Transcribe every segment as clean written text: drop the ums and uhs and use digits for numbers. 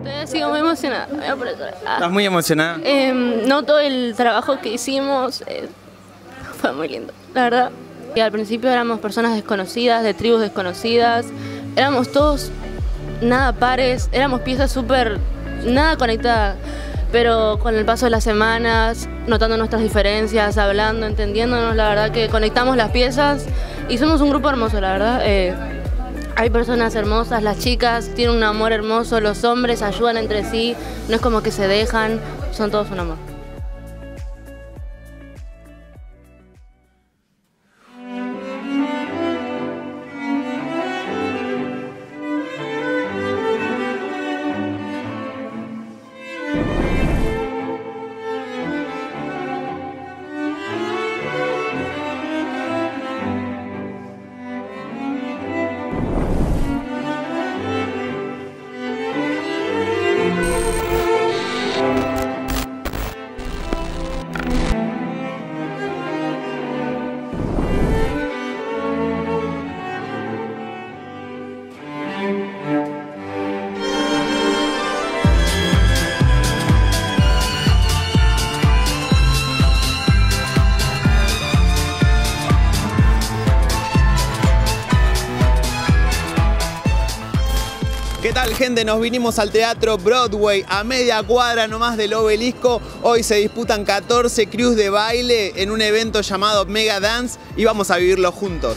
Sigo muy emocionada. ¿Estás muy emocionada? No, todo el trabajo que hicimos fue muy lindo, la verdad. Y al principio éramos personas desconocidas, de tribus desconocidas, éramos todos nada pares, éramos piezas súper nada conectadas, pero con el paso de las semanas, notando nuestras diferencias, hablando, entendiéndonos, la verdad que conectamos las piezas y somos un grupo hermoso, la verdad. Hay personas hermosas, las chicas tienen un amor hermoso, los hombres ayudan entre sí, no es como que se dejan, son todos un amor. ¿Qué tal, gente? Nos vinimos al Teatro Broadway, a media cuadra nomás del Obelisco. Hoy se disputan 14 crews de baile en un evento llamado Mega Dance y vamos a vivirlo juntos.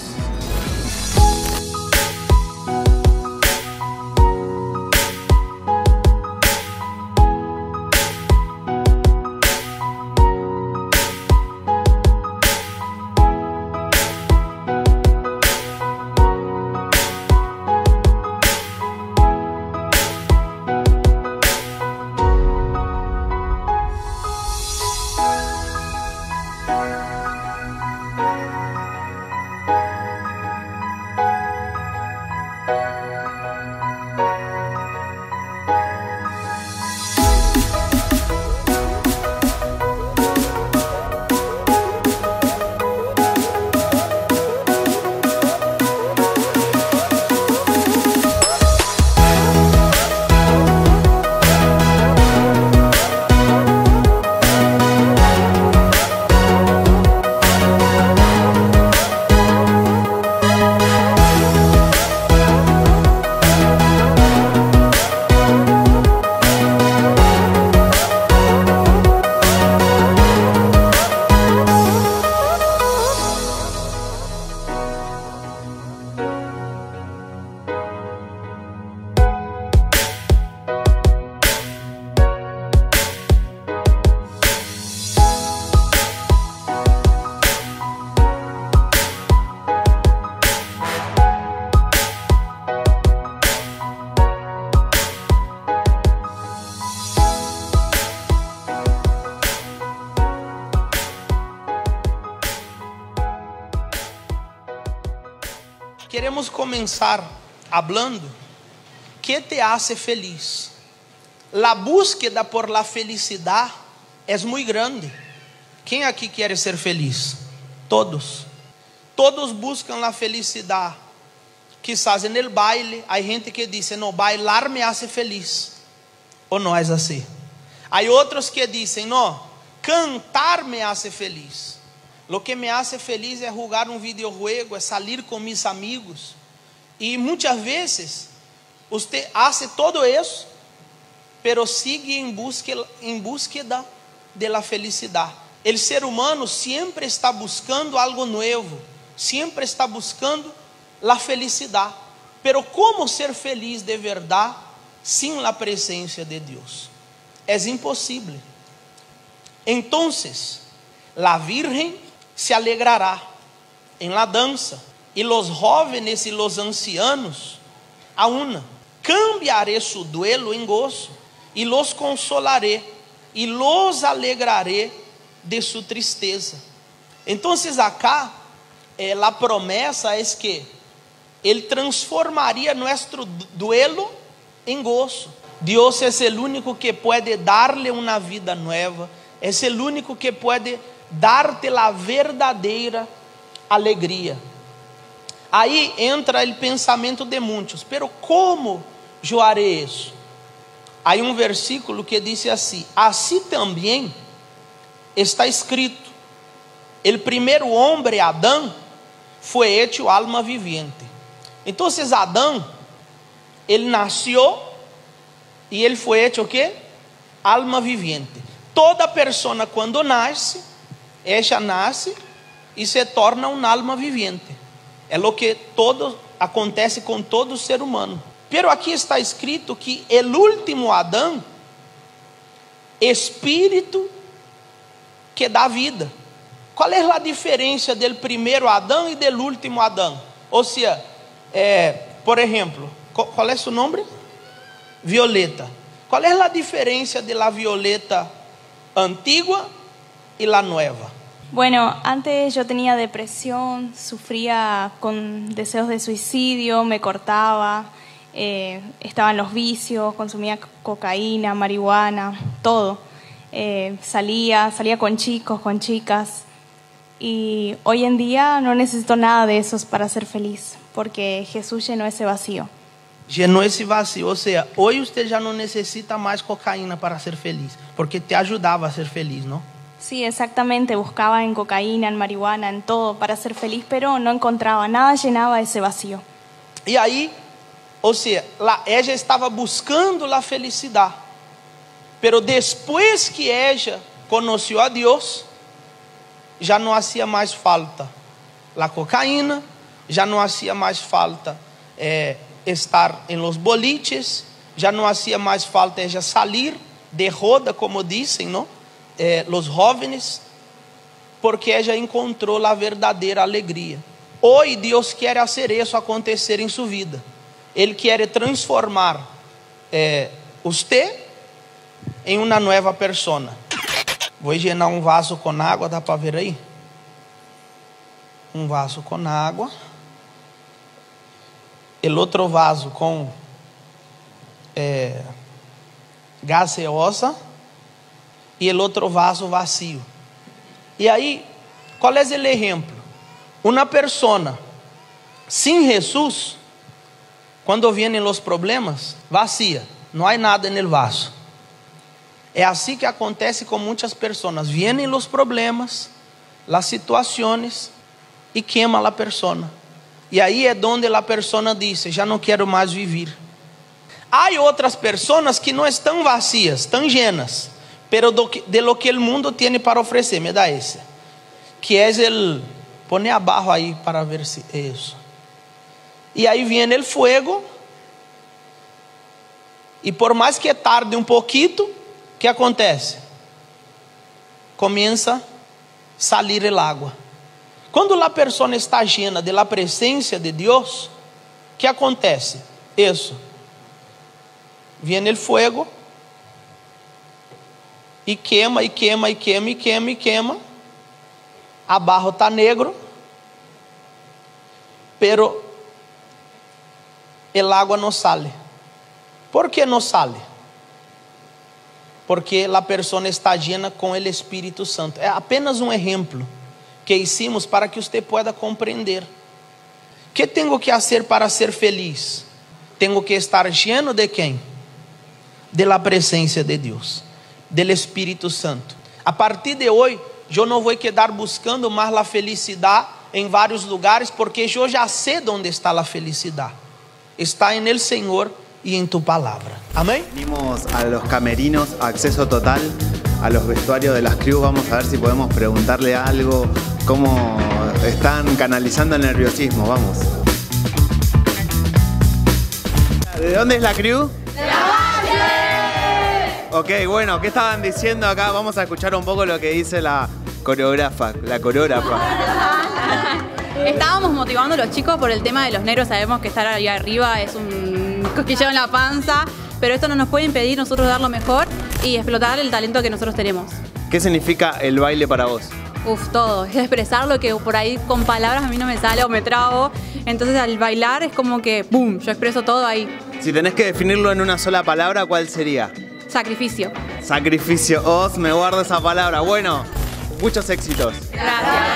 Queremos comenzar hablando ¿qué te hace feliz? La búsqueda por la felicidad es muy grande. ¿Quién aquí quiere ser feliz? Todos. Todos buscan la felicidad. Quizás en el baile hay gente que dice, no, bailar me hace feliz. ¿O no es así? Hay otros que dicen, no, cantar me hace feliz. Lo que me hace feliz es jugar un videojuego, es salir con mis amigos. Y muchas veces usted hace todo eso, pero sigue en búsqueda de la felicidad. El ser humano siempre está buscando algo nuevo, siempre está buscando la felicidad. Pero ¿cómo ser feliz de verdad sin la presencia de Dios? Es imposible. Entonces, la Virgen se alegrará en la danza, y los jóvenes y los ancianos a una. Cambiaré su duelo en gozo, y los consolaré, y los alegraré de su tristeza. Entonces acá, la promesa es que Él transformaría nuestro duelo en gozo. Dios es el único que puede darle una vida nueva, es el único que puede darte la verdadeira alegria. Aí entra o pensamento de muitos, pero como eu haré isso? Hay un versículo que dice así: así también está escrito, el primer hombre, Adán, fue hecho alma viviente. Entonces Adán, él nació y él fue hecho ¿qué? Alma viviente. Toda persona cuando nace, ella nace y se torna un alma viviente. É lo que todo acontece com todo ser humano. Pero aqui está escrito que el último Adán, espírito que dá vida. Qual é a diferença del primeiro Adão e del último Adão? Ou seja, por exemplo, qual é seu nome? Violeta. Qual é a diferença de la Violeta antigua y la nueva? Bueno, antes yo tenía depresión, sufría con deseos de suicidio, me cortaba, estaba en los vicios, consumía cocaína, marihuana, todo. Salía con chicos, con chicas, y hoy en día no necesito nada de eso para ser feliz, porque Jesús llenó ese vacío. Llenó esse vazio, ou seja, hoje você já não necessita mais cocaína para ser feliz, porque te ajudava a ser feliz, não? Sí, exactamente, buscaba en cocaína, en marihuana, en todo para ser feliz, pero no encontraba, nada llenaba ese vacío. E aí, ou seja, ella estava buscando a felicidade, pero depois que ella conheceu a Deus, já não hacía mais falta a cocaína, já não hacía mais falta estar em los boliches, já não hacía mais falta ella salir de roda, como dizem, não? Los jóvenes, porque ella encontrou a verdadeira alegria. Hoje Deus quer fazer isso acontecer em sua vida. Ele quer transformar você em uma nova persona. Vou llenar um vaso com água, dá para ver aí? Um vaso com água. El outro vaso com gaseosa. E o outro vaso vazio. E aí, qual é o exemplo? Uma pessoa sem Jesus, quando vêm os problemas, vazia, não há nada no vaso. É assim que acontece com muitas pessoas. Vêm os problemas, as situações e queima a pessoa. E aí é onde a pessoa diz: já não quero mais viver. Há outras pessoas que não estão vazias, estão llenas, pero de lo que el mundo tiene para ofrecer. Me dá esse, que é el, pone abaixo aí para ver se é isso. E aí vem el fuego, e por mais que tarde um pouquito, o que acontece? Começa a salir el agua. Quando a pessoa está llena de la presença de Deus, o que acontece? Isso. Vem el fuego, e queima, e queima, e queima, e queima, e queima. A barro está negro, pero el agua não sale. ¿Por que não sale? Porque a pessoa está llena com o Espírito Santo. É apenas um exemplo que hicimos para que você pueda compreender. Que tenho que fazer para ser feliz? Tenho que estar lleno de quem? De la presença de Deus, del Espírito Santo. A partir de hoje, eu não vou quedar buscando mais a felicidade em vários lugares, porque eu já sei onde está a felicidade. Está en el Senhor y en tu palabra. Amén. Venimos a los camerinos, acceso total, a los vestuarios de las crews. Vamos a ver si podemos preguntarle algo, cómo están canalizando el nerviosismo. Vamos. ¿De dónde es la crew? ¡De la Valle! Ok, bueno, ¿qué estaban diciendo acá? Vamos a escuchar un poco lo que dice la coreógrafa. Estábamos motivando a los chicos por el tema de los nervios. Sabemos que estar ahí arriba es un cosquilleo en la panza, pero esto no nos puede impedir nosotros dar lo mejor y explotar el talento que nosotros tenemos. ¿Qué significa el baile para vos? Todo. Es expresar lo que por ahí con palabras a mí no me sale o me trabo. Entonces al bailar es como que ¡pum! Yo expreso todo ahí. Si tenés que definirlo en una sola palabra, ¿cuál sería? Sacrificio. Sacrificio. Os, me guardo esa palabra. Bueno, muchos éxitos. Gracias.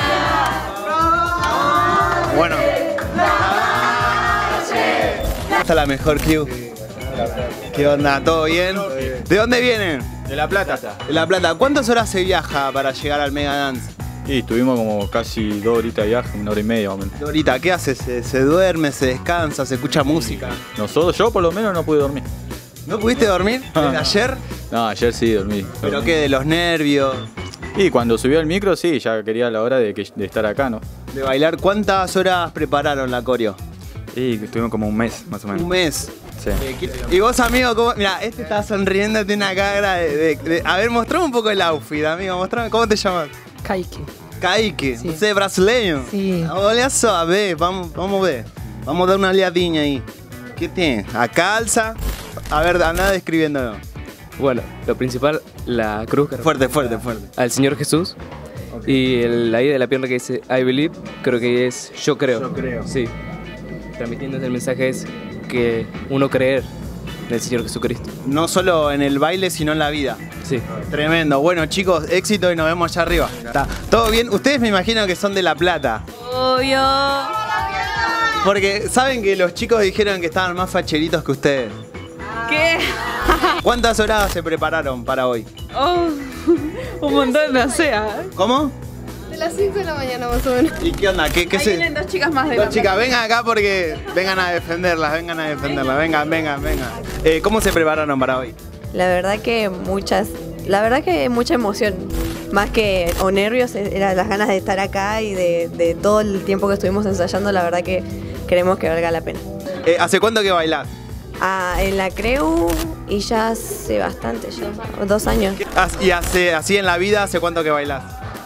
Bueno. Esta es la mejor crew. ¿Qué onda? ¿Todo bien? ¿De dónde vienen? De La Plata. De La Plata. ¿Cuántas horas se viaja para llegar al Mega Dance? Y estuvimos como casi 2 horitas de viaje, 1 hora y media más o menos. Ahorita, ¿qué hace? ¿Se duerme, se descansa, se escucha música? Yo por lo menos no pude dormir. ¿No pudiste dormir desde ayer? No, ayer sí dormí. ¿Pero qué? ¿De los nervios? Y cuando subió el micro, sí, ya quería la hora de estar acá, ¿no? ¿De bailar? ¿Cuántas horas prepararon la coreo? Y estuvimos como un mes, más o menos. Un mes. Sí. ¿Y vos, amigo, cómo? Mira, este está sonriendo, tiene una cara de... A ver, mostrame un poco el outfit, amigo. Mostrame, ¿cómo te llamas? Kaique. Kaique, Sí. você é brasileiro? Sí. Olha só, vê, vamos ver. Vamos a dar una olhadinha ahí. ¿Qué tiene? A calza. A ver, anda describiéndolo. Bueno, lo principal, la cruz que Fuerte. al Señor Jesús. Y la idea de la pierna que dice I believe, creo que es yo creo. Yo creo. Sí. Transmitiendo el mensaje es que uno creer en el Señor Jesucristo. No solo en el baile, sino en la vida. Sí. Tremendo. Bueno, chicos, éxito y nos vemos allá arriba. Está. ¿Todo bien? Ustedes me imagino que son de La Plata. Obvio. Porque saben que los chicos dijeron que estaban más facheritos que ustedes. ¿Qué? ¿Cuántas horas se prepararon para hoy? Oh, un montón, no sé. ¿Cómo? De las 5 de la mañana más o menos. ¿Y qué onda? ¿Qué Ahí se...? vienen 2 chicas más de Dos La chicas, Plata. vengan acá porque vengan a defenderlas. Vengan. ¿Cómo se prepararon para hoy? La verdad que mucha emoción, más que o nervios, eran las ganas de estar acá y de todo el tiempo que estuvimos ensayando, la verdad que queremos que valga la pena. ¿Hace cuánto que bailás? En la Creu y ya hace bastante, ya 2 años. ¿Y así en la vida hace cuánto que bailás?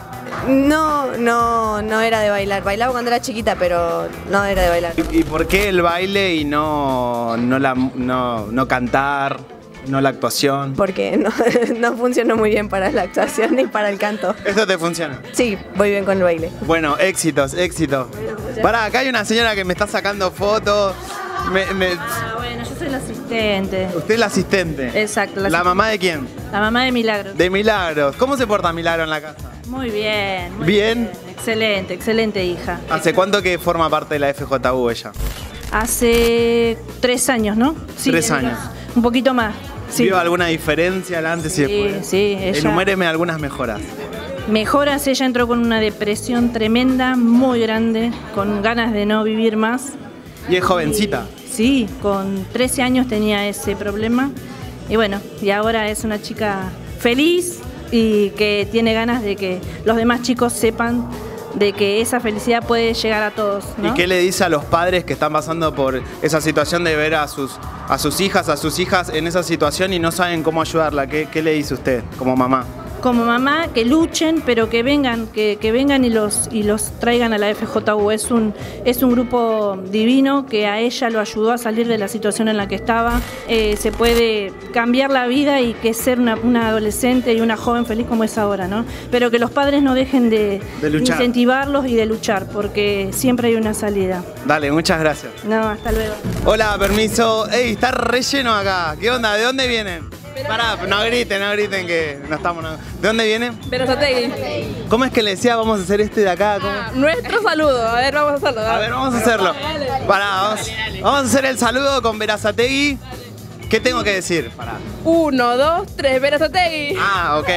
No era de bailar, bailaba cuando era chiquita, pero no era de bailar. ¿Y por qué el baile y no cantar, no la actuación? Porque no funcionó muy bien para la actuación ni para el canto. ¿Esto te funciona? Sí, voy bien con el baile. Bueno, éxitos. Pará, acá hay una señora que me está sacando fotos. Bueno, yo soy la asistente. Usted es la asistente. Exacto. ¿La mamá de quién? La mamá de Milagros. De Milagros. ¿Cómo se porta Milagro en la casa? Muy bien. muy ¿Bien? Excelente hija. ¿Hace cuánto que forma parte de la FJU ella? Hace 3 años, ¿no? Sí, 3 años. Un poquito más. Sí. ¿Vio alguna diferencia al antes y Sí, después? sí, ella- Enuméreme algunas mejoras. Mejoras, ella entró con una depresión tremenda, muy grande, con ganas de no vivir más. ¿Y es jovencita? Sí, con 13 años tenía ese problema. Y bueno, y ahora es una chica feliz y que tiene ganas de que los demás chicos sepan de que esa felicidad puede llegar a todos, ¿no? ¿Y qué le dice a los padres que están pasando por esa situación de ver a sus hijas en esa situación y no saben cómo ayudarla? ¿Qué le dice usted como mamá? Como mamá, que luchen, pero que vengan y los traigan a la FJU. Es un grupo divino que a ella lo ayudó a salir de la situación en la que estaba. Se puede cambiar la vida y que ser una adolescente y una joven feliz como es ahora, ¿no? Pero que los padres no dejen de luchar. incentivarlos y de luchar, porque siempre hay una salida. Dale, muchas gracias. No, hasta luego. Hola, permiso. Ey, está relleno acá. ¿Qué onda? ¿De dónde vienen? Pará, no griten que no estamos... ¿De dónde vienen? Berazategui. ¿Cómo es que le decía vamos a hacer este de acá? ¿Cómo? Nuestro saludo. A ver, vamos a hacerlo. A ver, vamos a hacerlo. Pará, vamos a hacer el saludo con Berazategui. ¿Qué tengo que decir? Pará. 1, 2, 3, Berazategui. Ah, ok.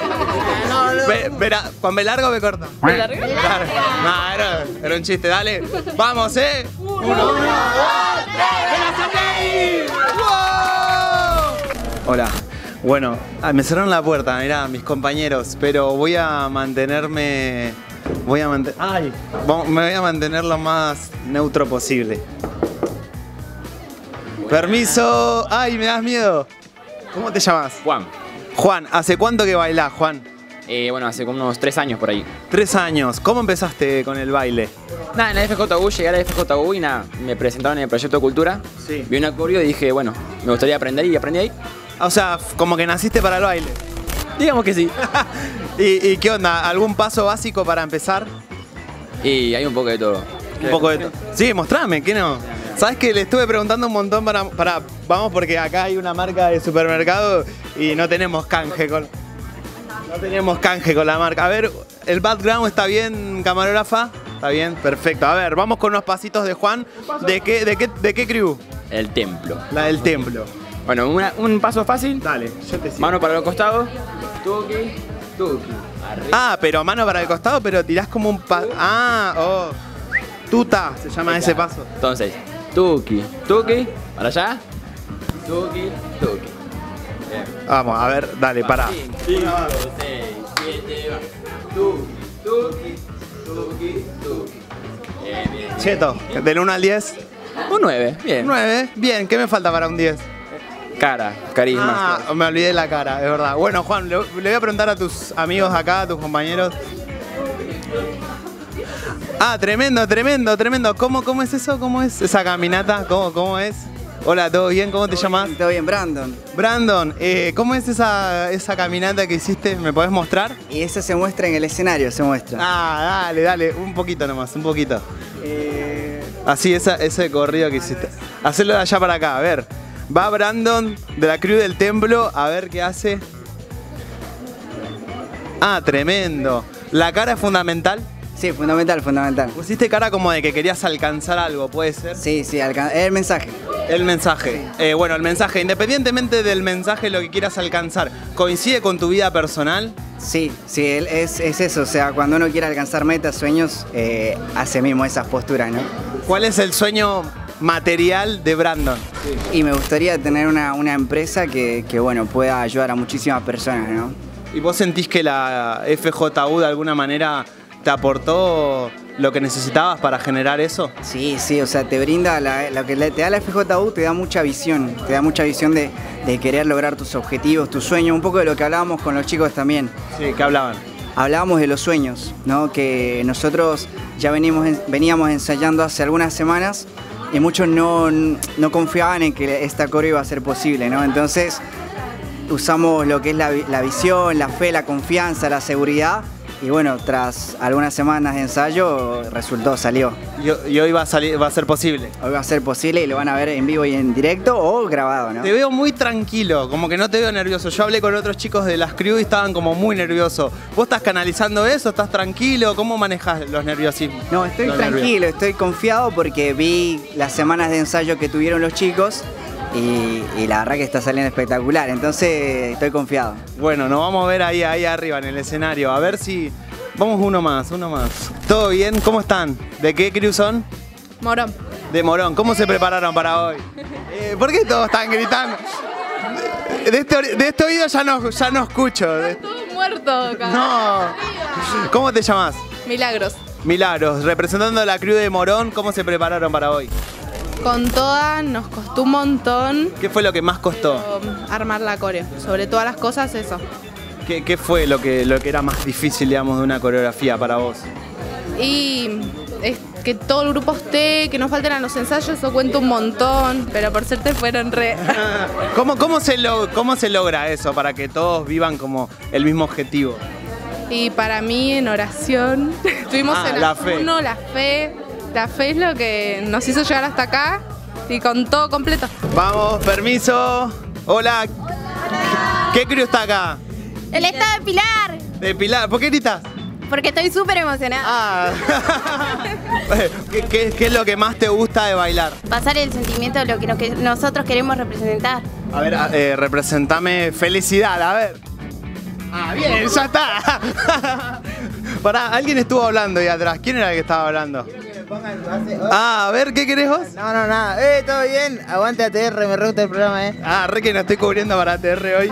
Con B largo me corta. ¿B largo? Claro. No, era un chiste, dale. Vamos, 1, 2, 3, Berazategui. ¡Wow! Hola. Bueno, me cerraron la puerta, mirá, mis compañeros, pero voy a mantenerme... me voy a mantener lo más neutro posible. Permiso. Ay, me das miedo. ¿Cómo te llamas? Juan. Juan, ¿hace cuánto que bailás, Juan? Bueno, hace como unos 3 años por ahí. 3 años. ¿Cómo empezaste con el baile? Nada, en la FJU, llegué a la FJU y nada, me presentaron en el proyecto de cultura. Sí. Vi un acorio y dije, bueno, me gustaría aprender y aprendí ahí. O sea, como que naciste para el baile. Digamos que sí. ¿Y qué onda? ¿Algún paso básico para empezar? Y hay un poco de todo. Un poco de todo. Sí, mostrame, ¿qué no? ¿Sabes que le estuve preguntando un montón vamos, porque acá hay una marca de supermercado y no tenemos canje con la marca. A ver, ¿el background está bien, camarógrafa? ¿Está bien? Perfecto. A ver, vamos con unos pasitos de Juan. ¿De qué crew? El templo. La del templo. Bueno, un paso fácil. Dale, yo te sigo. Mano para los costados. Tuki, tuki. Arriba. Ah, pero mano para el costado, pero tirás como un tuta se llama ese paso. Entonces, tuki, tuki, para allá. Tuki, tuki. Bien. Vamos, a ver, dale, pará. 5, 6, 7, va. Tuki, tuki, tuki, tuki. Bien, bien. Cheto, del 1 al 10. Un 9, bien. 9, bien, ¿qué me falta para un 10? Cara, carisma. Ah, me olvidé la cara, es verdad. Bueno, Juan, le voy a preguntar a tus amigos acá, a tus compañeros. Ah, tremendo, tremendo, tremendo. ¿Cómo es eso? ¿Cómo es esa caminata? ¿Cómo es? Hola, ¿todo bien? ¿Cómo te llamas? Todo bien, Brandon. Brandon, ¿cómo es esa caminata que hiciste? ¿Me podés mostrar? Y eso se muestra en el escenario, se muestra. Ah, dale, un poquito nomás, un poquito. Así, ese corrido que hiciste. Hacelo de allá para acá, a ver. Va Brandon de la Cruz del Templo, a ver qué hace. Ah, tremendo. ¿La cara es fundamental? Sí, fundamental. Pusiste cara como de que querías alcanzar algo, ¿puede ser? Sí, el mensaje. El mensaje. Bueno, el mensaje, independientemente del mensaje, lo que quieras alcanzar, ¿coincide con tu vida personal? Sí, es eso. O sea, cuando uno quiere alcanzar metas, sueños, hace mismo esas posturas, ¿no? ¿Cuál es el sueño material de Brandon? Sí. Y me gustaría tener una empresa que, bueno, pueda ayudar a muchísimas personas, ¿no? ¿Y vos sentís que la FJU de alguna manera te aportó lo que necesitabas para generar eso? Sí, o sea, te brinda, lo que te da la FJU te da mucha visión, de querer lograr tus objetivos, tus sueños, un poco de lo que hablábamos con los chicos también. Sí, ¿qué hablaban? Hablábamos de los sueños, ¿no? Que nosotros ya veníamos ensayando hace algunas semanas y muchos no confiaban en que esta coreo iba a ser posible, ¿no? Entonces usamos lo que es la visión, la fe, la confianza, la seguridad. Y bueno, tras algunas semanas de ensayo, salió. Y hoy va a ser posible. Hoy va a ser posible y lo van a ver en vivo y en directo o grabado, ¿no? Te veo muy tranquilo, como que no te veo nervioso. Yo hablé con otros chicos de las crew y estaban como muy nerviosos. ¿Vos estás canalizando eso? ¿Estás tranquilo? ¿Cómo manejas los nerviosismos? No, estoy tranquilo, estoy confiado porque vi las semanas de ensayo que tuvieron los chicos. Y la verdad que está saliendo espectacular, entonces estoy confiado. Bueno, nos vamos a ver ahí arriba en el escenario, a ver si... Vamos uno más. ¿Todo bien? ¿Cómo están? ¿De qué crew son? Morón. De Morón. ¿Cómo se prepararon para hoy? ¿Por qué todos están gritando? De este oído ya no escucho. Estás todo muerto acá. No. ¿Cómo te llamas? Milagros. Milagros. Representando a la crew de Morón, ¿cómo se prepararon para hoy? Con todas nos costó un montón. ¿Qué fue lo que más costó? Armar la coreo. Sobre todas las cosas, eso. ¿Qué fue lo que era más difícil, digamos, de una coreografía para vos? Y es que todo el grupo esté, que no falten a los ensayos, eso cuenta un montón, pero por suerte fueron re... ¿Cómo se logra eso para que todos vivan como el mismo objetivo? Y para mí en oración, estuvimos en la fe. La fe es lo que nos hizo llegar hasta acá y con todo completo. Vamos, permiso. Hola. ¿Qué crew está acá? El estado de Pilar. De Pilar. ¿Por qué gritas? Porque estoy súper emocionada. ¿Qué es lo que más te gusta de bailar? Pasar el sentimiento de lo que nosotros queremos representar. A ver, representame felicidad, a ver. Ah, bien, ya está. Pará, alguien estuvo hablando ahí atrás. ¿Quién era el que estaba hablando? A ver, ¿qué querés vos? No, nada. ¿Todo bien? Aguante ATR, me re gusta el programa, Ah, re que no estoy cubriendo para ATR hoy.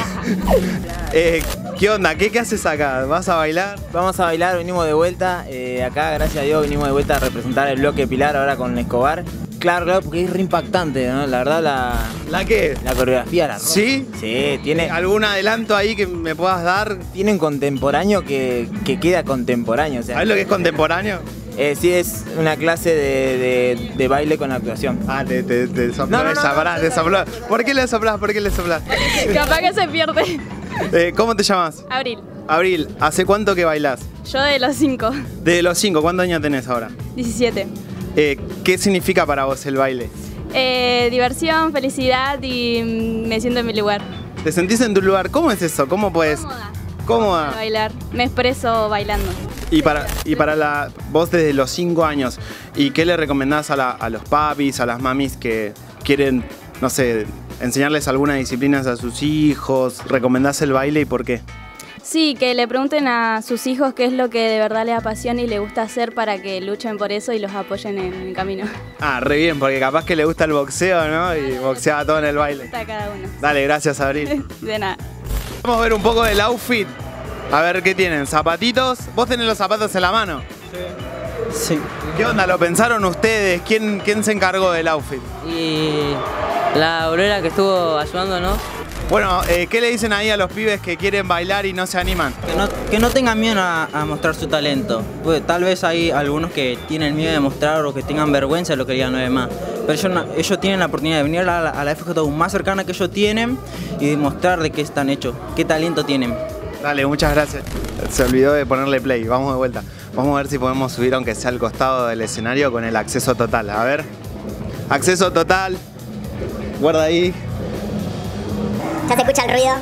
¿Qué onda? ¿Qué haces acá? ¿Vas a bailar? Vamos a bailar, venimos de vuelta. Acá, gracias a Dios, venimos de vuelta a representar el bloque Pilar ahora con Escobar. Claro, porque es re impactante, ¿no? La verdad, ¿La qué? La coreografía, la ropa. ¿Sí? Sí, tiene... ¿Algún adelanto ahí que me puedas dar? Tiene un contemporáneo que queda contemporáneo. O sea, ¿sabes lo que es contemporáneo? Sí, es una clase de baile con actuación. Ah, te sopló esa, te sopló. ¿Por qué le soplás? Capaz que se pierde. ¿Cómo te llamas? Abril. Abril, ¿hace cuánto que bailás? Yo de los 5. De los 5, ¿cuántos años tenés ahora? 17. ¿Qué significa para vos el baile? Diversión, felicidad y me siento en mi lugar. ¿Te sentís en tu lugar? ¿Cómo es eso? ¿Cómo puedes? ¿Cómoda? Bailar. Me expreso bailando. Y para vos desde los 5 años, ¿y qué le recomendás a los papis, a las mamis que quieren, no sé, enseñarles algunas disciplinas a sus hijos? ¿Recomendás el baile y por qué? Sí, que le pregunten a sus hijos qué es lo que de verdad les apasiona y les gusta hacer para que luchen por eso y los apoyen en el camino. Ah, re bien, porque capaz que le gusta el boxeo, ¿no? Y boxeaba todo en el baile. Está cada uno. Dale, gracias, Abril. De nada. Vamos a ver un poco del outfit. A ver qué tienen. ¿Zapatitos? ¿Vos tenés los zapatos en la mano? Sí. ¿Qué onda? ¿Lo pensaron ustedes? ¿Quién se encargó del outfit? Y la Aurora que estuvo ayudándonos. Bueno, ¿qué le dicen ahí a los pibes que quieren bailar y no se animan? Que no tengan miedo a mostrar su talento. Pues, tal vez hay algunos que tienen miedo de mostrar o que tengan vergüenza de lo que digan los demás. Pero ellos tienen la oportunidad de venir a la FJU más cercana que ellos tienen y demostrar de qué están hechos, qué talento tienen. Dale, muchas gracias. Se olvidó de ponerle play, vamos de vuelta. Vamos a ver si podemos subir aunque sea al costado del escenario con el acceso total. A ver. Acceso total. Guarda ahí. Ya se escucha el ruido.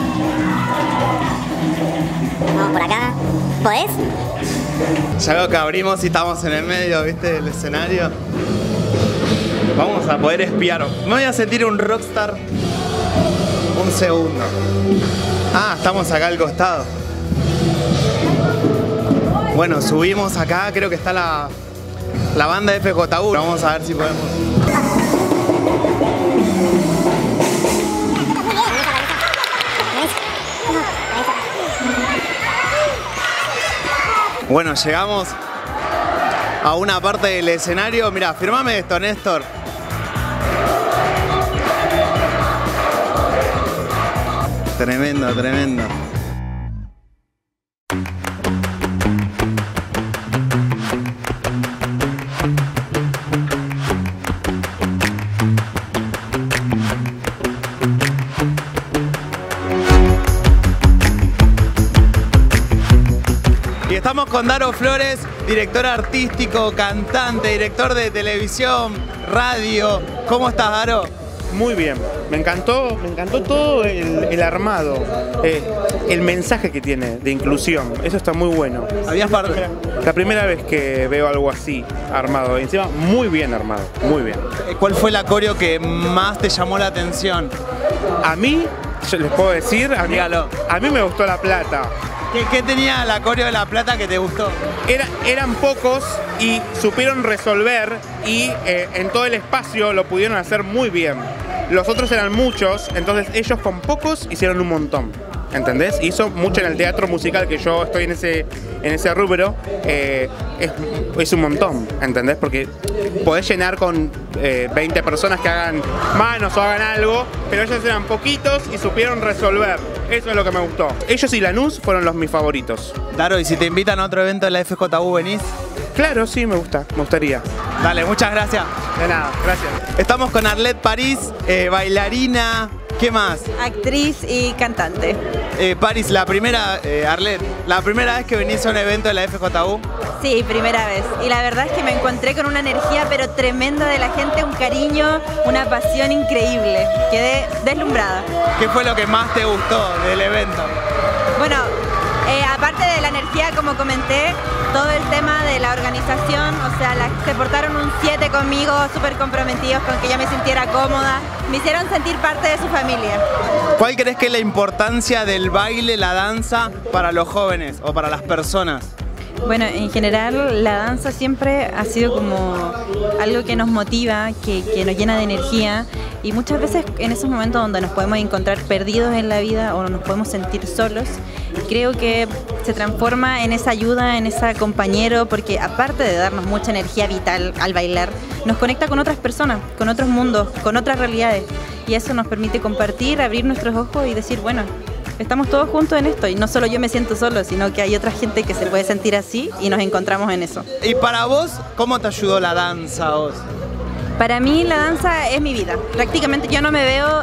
Vamos por acá. ¿Podés? Ya veo que abrimos y estamos en el medio, ¿viste? Del escenario. Vamos a poder espiar. Me voy a sentir un rockstar. Un segundo. Ah, estamos acá al costado. Bueno, subimos acá. Creo que está la banda FJU. Vamos a ver si podemos. Bueno, llegamos a una parte del escenario. Mirá, firmame esto, Néstor. Tremendo, tremendo. Y estamos con Daro Flores, director artístico, cantante, director de televisión, radio. ¿Cómo estás, Daro? Muy bien, me encantó todo el armado, el mensaje que tiene de inclusión, eso está muy bueno. La primera vez que veo algo así armado, encima muy bien armado, muy bien. ¿Cuál fue la coreo que más te llamó la atención? A mí, yo les puedo decir, a mí me gustó La Plata. ¿Qué tenía la coreo de La Plata que te gustó? Eran pocos y supieron resolver y en todo el espacio lo pudieron hacer muy bien. Los otros eran muchos, entonces ellos con pocos hicieron un montón, ¿entendés? Hizo mucho en el teatro musical, que yo estoy en ese rubro, es un montón, ¿entendés? Porque podés llenar con 20 personas que hagan manos o hagan algo, pero ellos eran poquitos y supieron resolver. Eso es lo que me gustó. Ellos y Lanús fueron mis favoritos. Daro, ¿y si te invitan a otro evento de la FJU, venís? Claro, sí, me gustaría. Dale, muchas gracias. De nada, gracias. Estamos con Arlette París, bailarina. ¿Qué más? Actriz y cantante. París, Arlette, ¿la primera vez que venís a un evento de la FJU? Sí, primera vez. Y la verdad es que me encontré con una energía pero tremenda de la gente, un cariño, una pasión increíble. Quedé deslumbrada. ¿Qué fue lo que más te gustó del evento? Bueno, aparte de la energía, como comenté, todo el tema de la organización, o sea, se portaron un 7 conmigo, súper comprometidos con que yo me sintiera cómoda, me hicieron sentir parte de su familia. ¿Cuál crees que es la importancia del baile, la danza, para los jóvenes o para las personas? Bueno, en general la danza siempre ha sido como algo que nos motiva, que nos llena de energía, y muchas veces en esos momentos donde nos podemos encontrar perdidos en la vida o nos podemos sentir solos, creo que se transforma en esa ayuda, en ese compañero, porque aparte de darnos mucha energía vital al bailar, nos conecta con otras personas, con otros mundos, con otras realidades, y eso nos permite compartir, abrir nuestros ojos y decir, bueno, estamos todos juntos en esto, y no solo yo me siento solo, sino que hay otra gente que se puede sentir así y nos encontramos en eso. ¿Y para vos, cómo te ayudó la danza a vos? Para mí la danza es mi vida. Prácticamente yo no me veo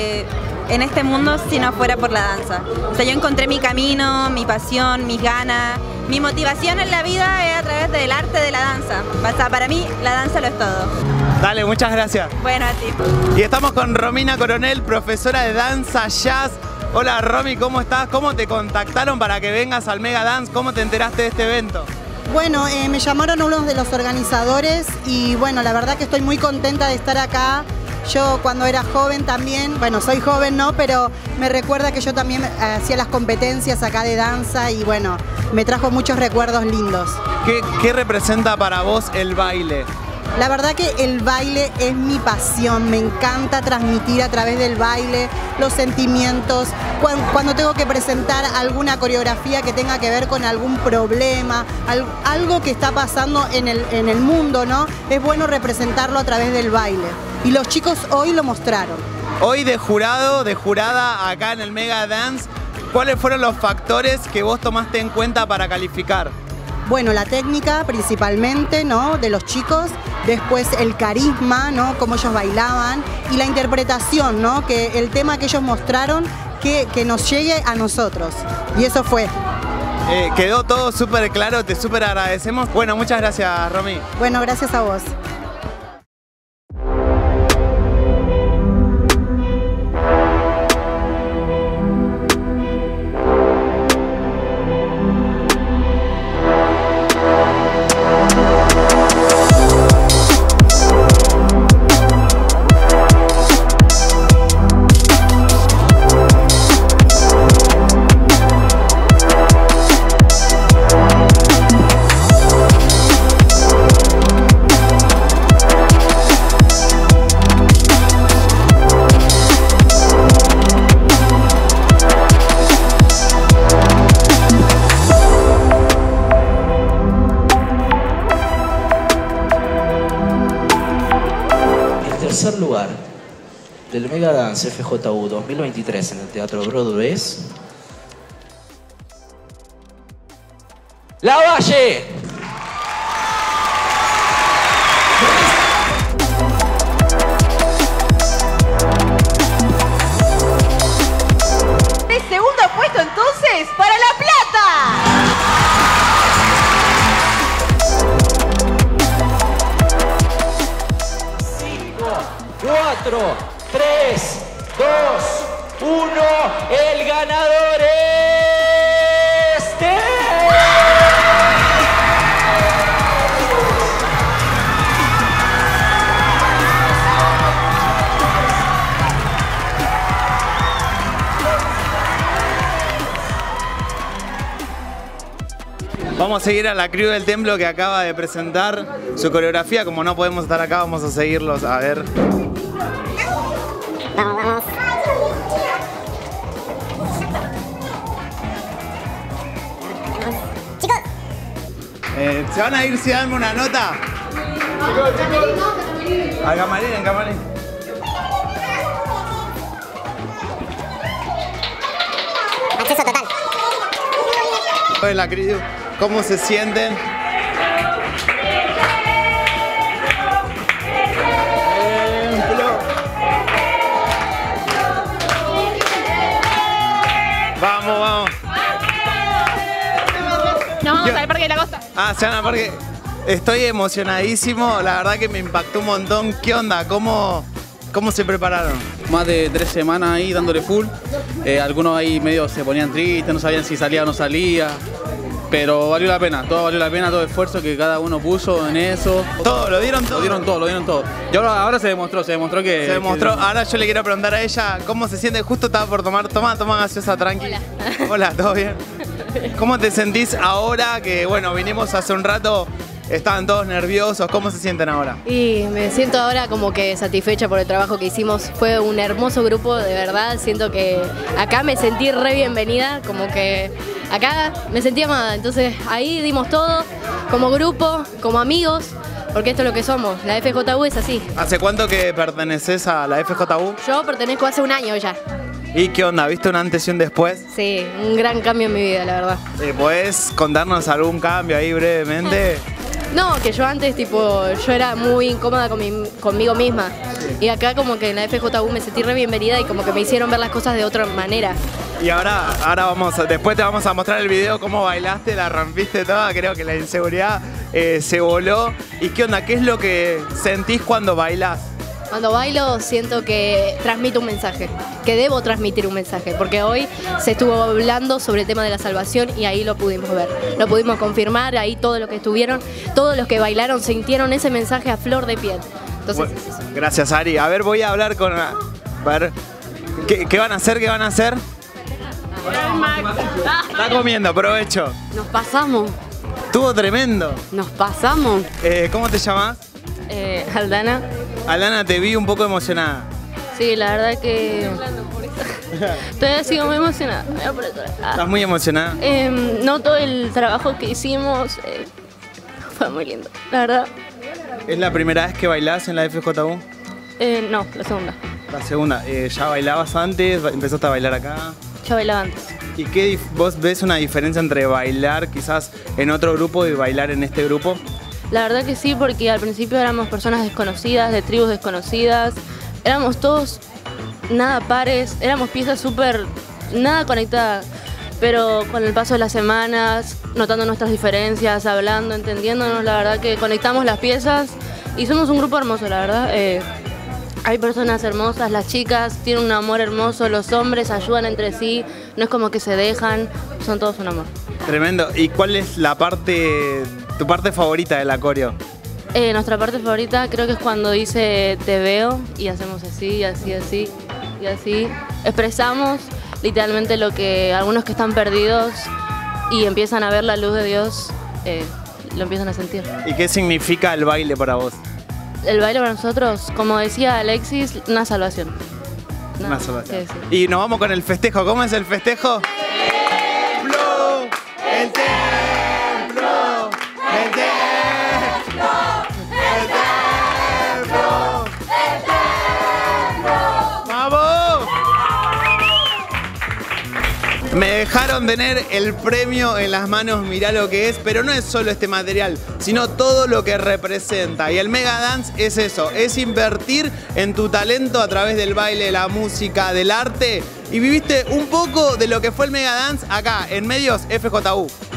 en este mundo si no fuera por la danza. O sea, yo encontré mi camino, mi pasión, mis ganas. Mi motivación en la vida es a través del arte de la danza. O sea, para mí la danza lo es todo. Dale, muchas gracias. Bueno, a ti. Y estamos con Romina Coronel, profesora de danza jazz. Hola Romy, ¿cómo estás? ¿Cómo te contactaron para que vengas al Mega Dance? ¿Cómo te enteraste de este evento? Bueno, me llamaron unos de los organizadores y bueno, la verdad que estoy muy contenta de estar acá Yo cuando era joven también, bueno, soy joven, ¿no? Pero me recuerda que yo también hacía las competencias acá de danza y bueno, me trajo muchos recuerdos lindos. ¿Qué representa para vos el baile? La verdad que el baile es mi pasión, me encanta transmitir a través del baile los sentimientos. Cuando tengo que presentar alguna coreografía que tenga que ver con algún problema, algo que está pasando en el mundo, ¿no? Es bueno representarlo a través del baile. Y los chicos hoy lo mostraron. Hoy de jurado, de jurada acá en el Mega Dance, ¿cuáles fueron los factores que vos tomaste en cuenta para calificar? Bueno, la técnica principalmente, ¿no? De los chicos, después el carisma, ¿no? Cómo ellos bailaban y la interpretación, ¿no? Que el tema que ellos mostraron que nos llegue a nosotros. Y eso fue. Quedó todo súper claro, te súper agradecemos. Bueno, muchas gracias, Romy. Bueno, gracias a vos. Tercer lugar del Mega Dance FJU 2023 en el Teatro Broadway es La Valle. El segundo puesto entonces para La Plata. 4, 3, 2, 1, el ganador es... Vamos a seguir a la crew del templo que acaba de presentar su coreografía. Como no podemos estar acá, vamos a seguirlos a ver. Vamos. Chicos. ¿Se van a ir si dan una nota? Chicos. Al camarín, en camarín. Acceso total. La crew, ¿cómo se sienten? Vamos, vamos. Nos vamos al Parque de la Costa. Ah, se van al parque. Estoy emocionadísimo, la verdad que me impactó un montón. ¿Qué onda? ¿Cómo se prepararon? Más de 3 semanas ahí dándole full. Algunos ahí medio se ponían tristes, no sabían si salía o no salía. Pero valió la pena, todo el esfuerzo que cada uno puso en eso. ¿Todo? ¿Lo dieron todo? Lo dieron todo. Y ahora se demostró que... Se demostró. Ahora yo le quiero preguntar a ella cómo se siente. Justo estaba por tomar. Toma gaseosa, tranqui. Hola. Hola, ¿todo bien? ¿Cómo te sentís ahora que, bueno, vinimos hace un rato, estaban todos nerviosos? ¿Cómo se sienten ahora? Y me siento ahora como que satisfecha por el trabajo que hicimos. Fue un hermoso grupo, de verdad. Siento que acá me sentí re bienvenida, como que acá me sentí amada. Entonces ahí dimos todo, como grupo, como amigos, porque esto es lo que somos. La FJU es así. ¿Hace cuánto que perteneces a la FJU? Yo pertenezco hace un año ya. ¿Y qué onda? ¿Viste un antes y un después? Sí, un gran cambio en mi vida, la verdad. ¿Podés contarnos algún cambio ahí brevemente? No, que yo antes, tipo, yo era muy incómoda conmigo misma. Y acá como que en la FJU me sentí re bienvenida y como que me hicieron ver las cosas de otra manera. Y ahora después te vamos a mostrar el video cómo bailaste, la rompiste toda, creo que la inseguridad se voló. ¿Y qué onda? ¿Qué es lo que sentís cuando bailás? Cuando bailo siento que transmito un mensaje, que debo transmitir un mensaje, porque hoy se estuvo hablando sobre el tema de la salvación y ahí lo pudimos ver, lo pudimos confirmar, ahí todos los que estuvieron, todos los que bailaron sintieron ese mensaje a flor de piel. Entonces, Bueno, gracias, Ari. A ver, voy a hablar con... A ver, ¿qué van a hacer? ¿Qué van a hacer? Está comiendo, provecho. Nos pasamos. Estuvo tremendo. Nos pasamos. ¿Cómo te llamas? Aldana. Aldana, te vi un poco emocionada. Sí, la verdad que todavía sigo muy emocionada. ¿Estás muy emocionada? No, todo el trabajo que hicimos fue muy lindo, la verdad. ¿Es la primera vez que bailás en la FJU? No, la segunda. La segunda. ¿Ya bailabas antes? ¿Empezaste a bailar acá? Ya bailaba antes. ¿Y vos ves una diferencia entre bailar quizás en otro grupo y bailar en este grupo? La verdad que sí, porque al principio éramos personas desconocidas, de tribus desconocidas. Éramos todos nada pares, éramos piezas súper nada conectadas. Pero con el paso de las semanas, notando nuestras diferencias, hablando, entendiéndonos, la verdad que conectamos las piezas y somos un grupo hermoso, la verdad. Hay personas hermosas, las chicas tienen un amor hermoso, los hombres ayudan entre sí, no es como que se dejan, son todos un amor. Tremendo. ¿Y cuál es tu parte favorita del acorio? Nuestra parte favorita creo que es cuando dice te veo y hacemos así, y así, así, y así. Expresamos literalmente lo que algunos que están perdidos y empiezan a ver la luz de Dios, lo empiezan a sentir. ¿Y qué significa el baile para vos? El baile para nosotros, como decía Alexis, una salvación. Una salvación. Y nos vamos con el festejo. ¿Cómo es el festejo? ¡Templo! ¡El templo! ¡El templo! ¡El templo! ¡El templo! ¡Vamos! Me dejaron tener el premio en las manos, mirá lo que es, pero no es solo este material, sino todo lo que representa. Y el Mega Dance es eso, es invertir en tu talento a través del baile, la música, del arte. Y viviste un poco de lo que fue el Mega Dance acá, en Medios FJU.